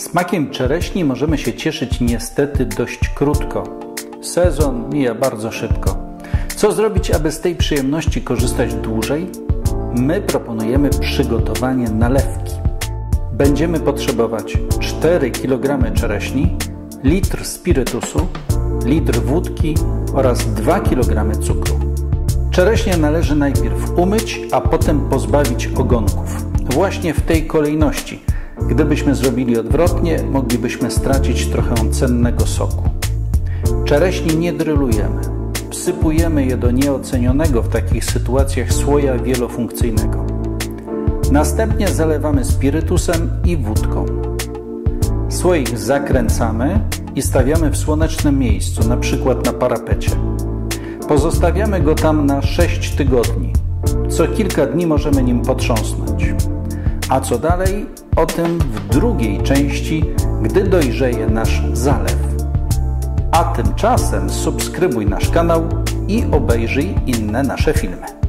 Smakiem czereśni możemy się cieszyć niestety dość krótko. Sezon mija bardzo szybko. Co zrobić, aby z tej przyjemności korzystać dłużej? My proponujemy przygotowanie nalewki. Będziemy potrzebować 4 kg czereśni, litr spirytusu, litr wódki oraz 2 kg cukru. Czereśnie należy najpierw umyć, a potem pozbawić ogonków. Właśnie w tej kolejności. Gdybyśmy zrobili odwrotnie, moglibyśmy stracić trochę cennego soku. Czereśni nie drylujemy. Wsypujemy je do nieocenionego w takich sytuacjach słoja wielofunkcyjnego. Następnie zalewamy spirytusem i wódką. Słoik zakręcamy i stawiamy w słonecznym miejscu, np. na parapecie. Pozostawiamy go tam na 6 tygodni. Co kilka dni możemy nim potrząsnąć. A co dalej? O tym w drugiej części, gdy dojrzeje nasz zalew. A tymczasem subskrybuj nasz kanał i obejrzyj inne nasze filmy.